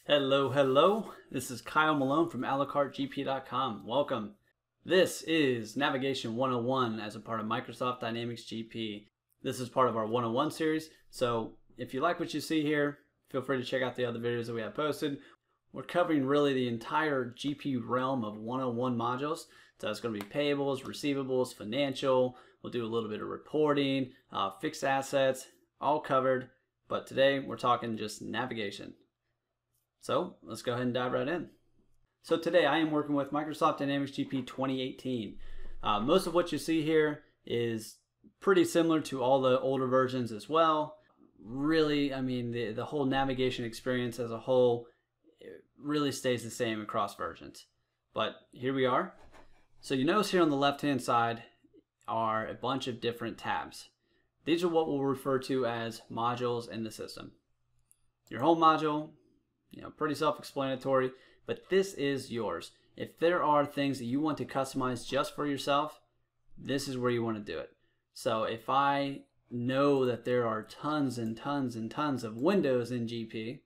Hello, hello. This is Kyle Malone from alacartegp.com. Welcome. This is Navigation 101 as a part of Microsoft Dynamics GP. This is part of our 101 series, so if you like what you see here, feel free to check out the other videos that we have posted. We're covering really the entire GP realm of 101 modules. So it's going to be payables, receivables, financial. We'll do a little bit of reporting, fixed assets, all covered. But today we're talking just navigation. So let's go ahead and dive right in. So today I am working with Microsoft Dynamics GP 2018. Most of what you see here is pretty similar to all the older versions as well. Really, I mean, the whole navigation experience as a whole really stays the same across versions. But here we are. So you notice here on the left-hand side are a bunch of different tabs. These are what we'll refer to as modules in the system. Your home module, pretty self-explanatory, but this is yours. If there are things that you want to customize just for yourself, this is where you want to do it. So if I know that there are tons and tons and tons of windows in GP,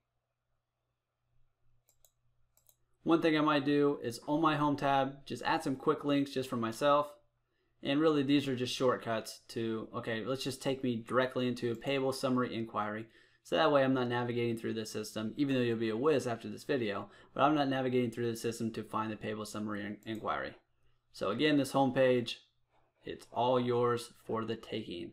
one thing I might do is on my home tab, just add some quick links just for myself. And really these are just shortcuts to, okay, let's just take me directly into a payable summary inquiry. So that way I'm not navigating through the system, even though you'll be a whiz after this video, but I'm not navigating through the system to find the payable summary inquiry. So again, this home page, it's all yours for the taking.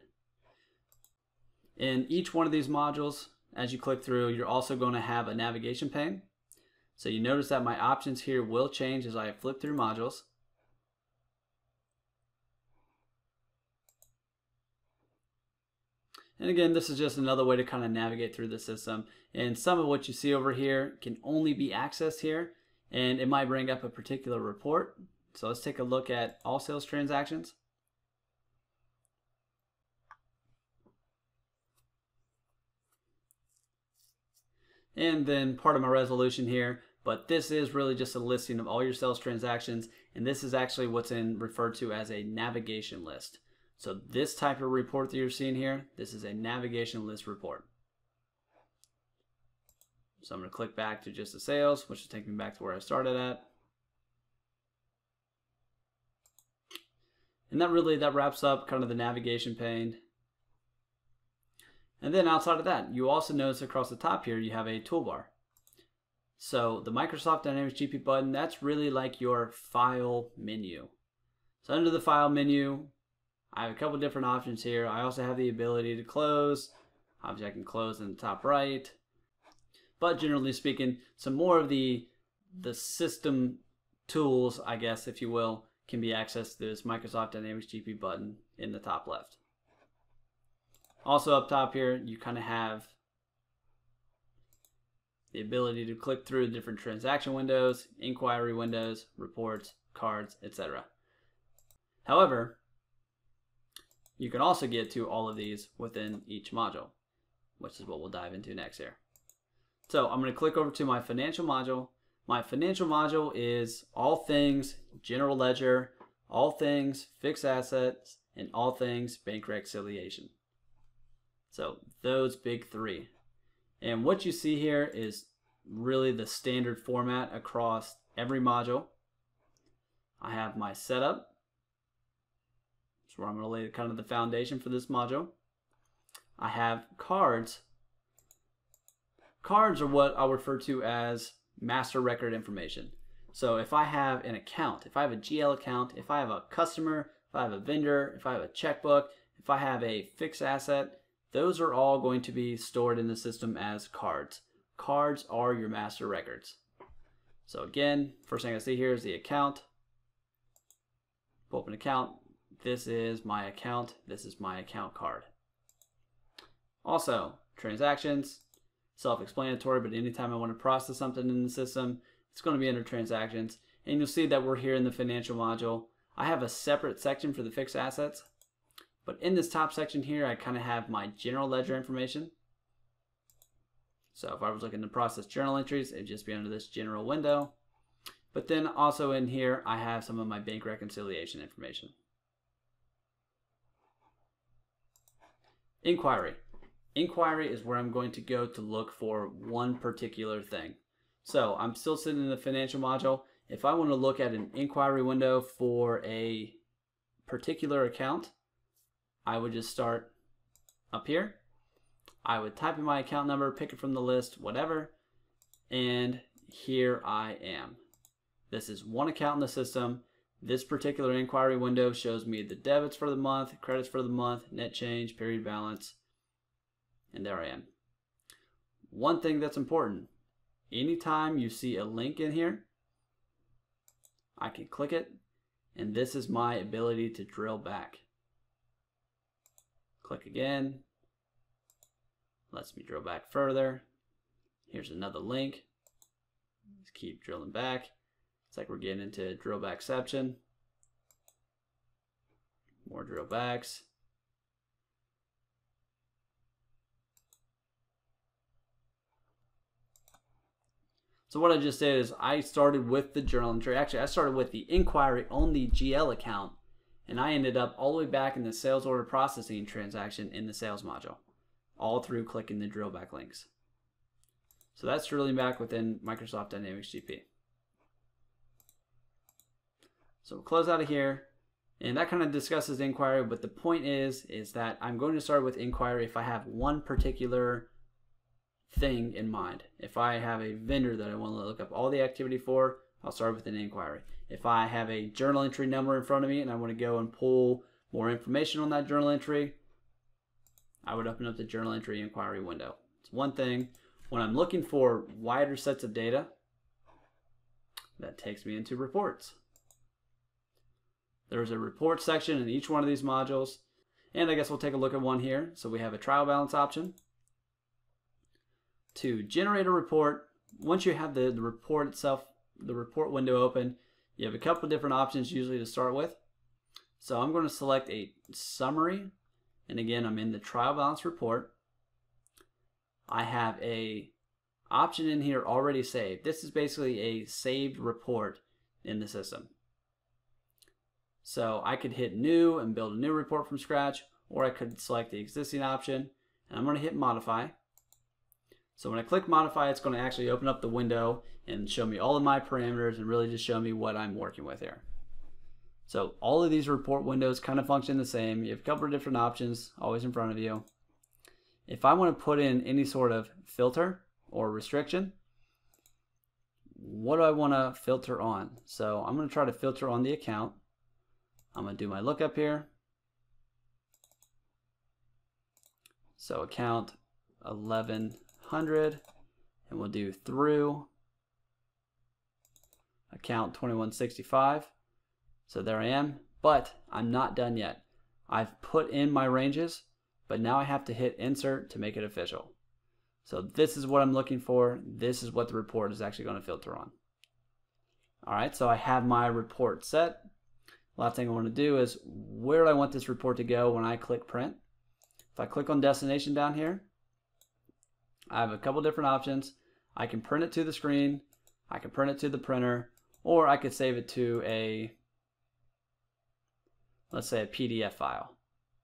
In each one of these modules, as you click through, you're also going to have a navigation pane. So you notice that my options here will change as I flip through modules. And again, this is just another way to kind of navigate through the system. And some of what you see over here can only be accessed here, and it might bring up a particular report. So let's take a look at all sales transactions. And then part of my resolution here, but this is really just a listing of all your sales transactions, and this is actually what's referred to as a navigation list. So this type of report that you're seeing here, this is a navigation list report. So I'm going to click back to just the sales, which will take me back to where I started at. And that wraps up kind of the navigation pane. And then outside of that, you also notice across the top here, you have a toolbar. So the Microsoft Dynamics GP button, that's really like your file menu. So under the file menu, I have a couple different options here. I also have the ability to close. Obviously I can close in the top right. But generally speaking, some more of the system tools, I guess, if you will, can be accessed through this Microsoft Dynamics GP button in the top left. Also up top here, you kind of have the ability to click through the different transaction windows, inquiry windows, reports, cards, etc. However, you can also get to all of these within each module, which is what we'll dive into next here. So I'm going to click over to my financial module. My financial module is all things general ledger, all things fixed assets, and all things bank reconciliation. So those big three. And what you see here is really the standard format across every module. I have my setup. That's where I'm going to lay kind of the foundation for this module. I have cards. Cards are what I'll refer to as master record information. So if I have an account, if I have a GL account, if I have a customer, if I have a vendor, if I have a checkbook, if I have a fixed asset, those are all going to be stored in the system as cards. Cards are your master records. So again, first thing I see here is the account. Pull up an account. This is my account. This is my account card. Also, transactions, self-explanatory, but anytime I want to process something in the system, it's going to be under transactions. And you'll see that we're here in the financial module. I have a separate section for the fixed assets, but in this top section here, I kind of have my general ledger information. So if I was looking to process journal entries, it'd just be under this general window. But then also in here, I have some of my bank reconciliation information. Inquiry. Inquiry is where I'm going to go to look for one particular thing. So I'm still sitting in the financial module. If I want to look at an inquiry window for a particular account, I would just start up here. I would type in my account number, pick it from the list, whatever, and here I am. This is one account in the system. This particular inquiry window shows me the debits for the month, credits for the month, net change, period balance, and there I am. One thing that's important, anytime you see a link in here, I can click it, and this is my ability to drill back. Click again, lets me drill back further. Here's another link. Let's keep drilling back. It's like we're getting into drill backception. More drill backs. So what I just did is I started with the journal entry. Actually, I started with the inquiry on the GL account, and I ended up all the way back in the sales order processing transaction in the sales module, all through clicking the drill back links. So that's drilling back within Microsoft Dynamics GP. So we'll close out of here, and that kind of discusses inquiry, but the point is that I'm going to start with inquiry if I have one particular thing in mind. If I have a vendor that I want to look up all the activity for, I'll start with an inquiry. If I have a journal entry number in front of me and I want to go and pull more information on that journal entry, I would open up the journal entry inquiry window. It's one thing. When I'm looking for wider sets of data, that takes me into reports. There's a report section in each one of these modules, and I guess we'll take a look at one here. So we have a trial balance option. To generate a report, once you have the report itself, the report window open, you have a couple different options usually to start with. So I'm going to select a summary, and again, I'm in the trial balance report. I have a option in here already saved. This is basically a saved report in the system. So I could hit new and build a new report from scratch, or I could select the existing option, and I'm going to hit modify. So when I click modify, it's going to actually open up the window and show me all of my parameters and really just show me what I'm working with here. So all of these report windows kind of function the same. You have a couple of different options always in front of you. If I want to put in any sort of filter or restriction, what do I want to filter on? So I'm going to try to filter on the account. I'm going to do my lookup here. So account 1100, and we'll do through account 2165. So there I am, but I'm not done yet. I've put in my ranges, but now I have to hit insert to make it official. So this is what I'm looking for. This is what the report is actually going to filter on. All right, so I have my report set. Last thing I want to do is, where do I want this report to go when I click print? If I click on destination down here, I have a couple different options. I can print it to the screen, I can print it to the printer, or I could save it to a, let's say, a PDF file.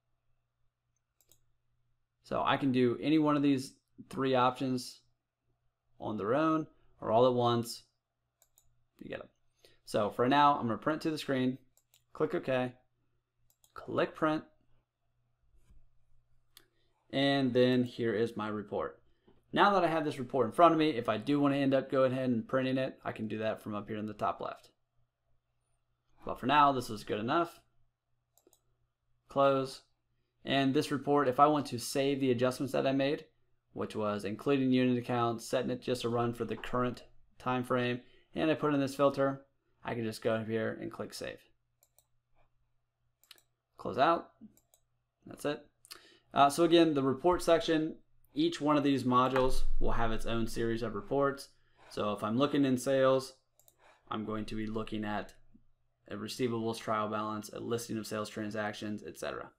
So I can do any one of these three options on their own or all at once. You get it. So for now, I'm going to print to the screen, click OK, click print, and then here is my report. Now that I have this report in front of me, if I do want to end up going ahead and printing it, I can do that from up here in the top left. But for now, this is good enough. Close. And this report, if I want to save the adjustments that I made, which was including unit accounts, setting it just to run for the current time frame, and I put in this filter, I can just go up here and click save. Close out. That's it. So again, the report section, each one of these modules will have its own series of reports. So if I'm looking in sales, I'm going to be looking at a receivables trial balance, a listing of sales transactions, etc.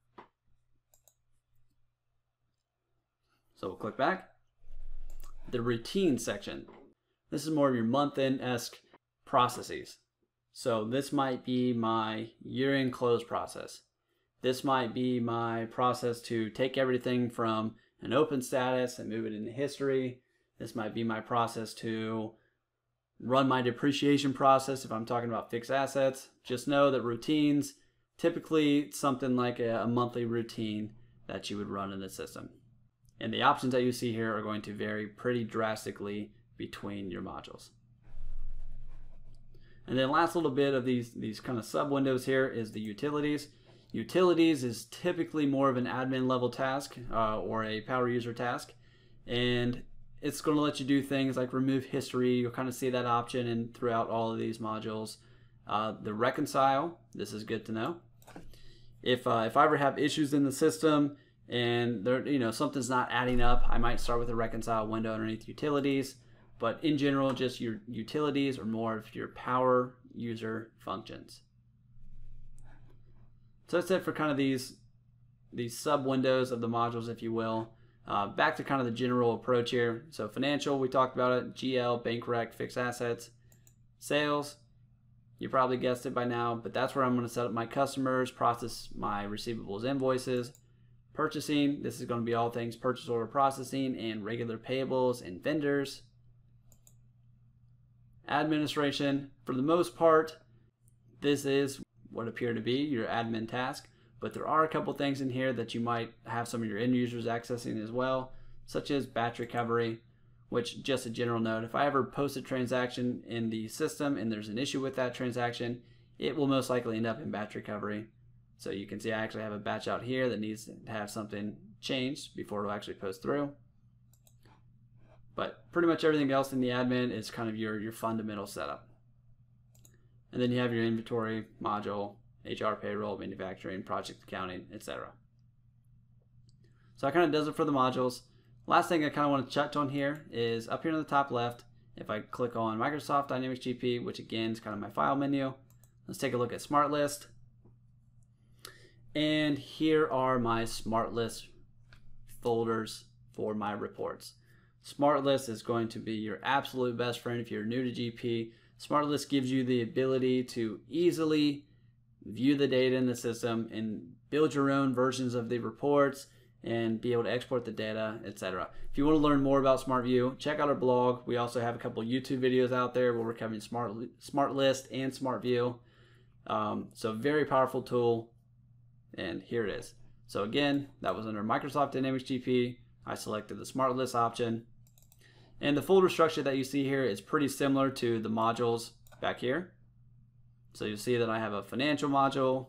So we'll click back. The routine section. This is more of your month-end-esque processes. So this might be my year-end close process. This might be my process to take everything from an open status and move it into history. This might be my process to run my depreciation process if I'm talking about fixed assets. Just know that routines, typically something like a monthly routine that you would run in the system. And the options that you see here are going to vary pretty drastically between your modules. And then last little bit of these kind of sub windows here is the utilities. Utilities is typically more of an admin level task or a power user task. And it's going to let you do things like remove history. You'll kind of see that option throughout all of these modules. The reconcile, this is good to know. If I ever have issues in the system and there, something's not adding up, I might start with a reconcile window underneath utilities. But in general, just your utilities are more of your power user functions. So that's it for kind of these sub windows of the modules, if you will. Back to kind of the general approach here. So financial, we talked about it. GL, bank rec, fixed assets. Sales, you probably guessed it by now, but that's where I'm going to set up my customers, process my receivables, invoices. Purchasing, this is going to be all things purchase order processing and regular payables and vendors. Administration, for the most part, this is what appear to be your admin task, but there are a couple things in here that you might have some of your end users accessing as well, such as batch recovery, which, just a general note, if I ever post a transaction in the system and there's an issue with that transaction, it will most likely end up in batch recovery. So you can see I actually have a batch out here that needs to have something changed before it'll actually post through. But pretty much everything else in the admin is kind of your fundamental setup. And then you have your inventory module, HR, payroll, manufacturing, project accounting, etc. So that kind of does it for the modules. Last thing I kind of want to touch on here is up here in the top left, if I click on Microsoft Dynamics GP, which again is kind of my file menu, let's take a look at Smart List. And here are my Smart List folders for my reports. Smart List is going to be your absolute best friend if you're new to GP. Smart List gives you the ability to easily view the data in the system and build your own versions of the reports and be able to export the data, etc. If you want to learn more about SmartView, check out our blog. We also have a couple YouTube videos out there where we're covering Smart List and SmartView. So very powerful tool. And here it is. So again, that was under Microsoft Dynamics GP. I selected the Smart List option. And the folder structure that you see here is pretty similar to the modules back here. So you'll see that I have a financial module,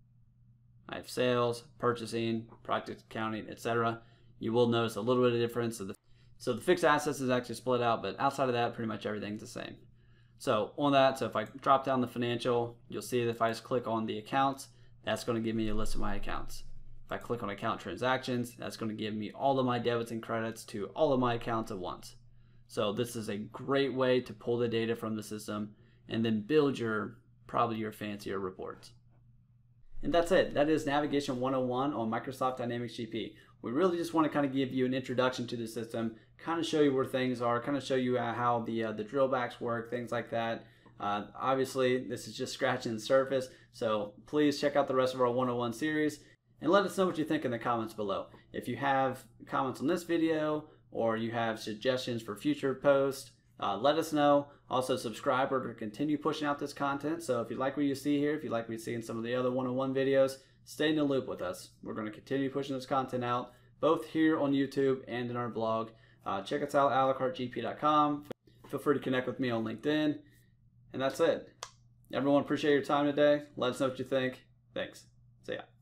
I have sales, purchasing, project accounting, etc. You will notice a little bit of difference. So the fixed assets is actually split out, but outside of that, pretty much everything's the same. So on that, so if I drop down the financial, you'll see that if I just click on the accounts, that's going to give me a list of my accounts. If I click on account transactions, that's going to give me all of my debits and credits to all of my accounts at once. So this is a great way to pull the data from the system and then build probably your fancier reports. And that's it. That is Navigation 101 on Microsoft Dynamics GP. We really just want to kind of give you an introduction to the system, kind of show you where things are, kind of show you how the drill backs work, things like that. Obviously, this is just scratching the surface, so please check out the rest of our 101 series and let us know what you think in the comments below. If you have comments on this video or you have suggestions for future posts, let us know. Also, subscribe. We're going to continue pushing out this content, so if you like what you see here, if you like what you see in some of the other 101 videos, stay in the loop with us. We're going to continue pushing this content out, both here on YouTube and in our blog. Check us out at alacartegp.com. Feel free to connect with me on LinkedIn. And that's it. Everyone, appreciate your time today. Let us know what you think. Thanks. See ya.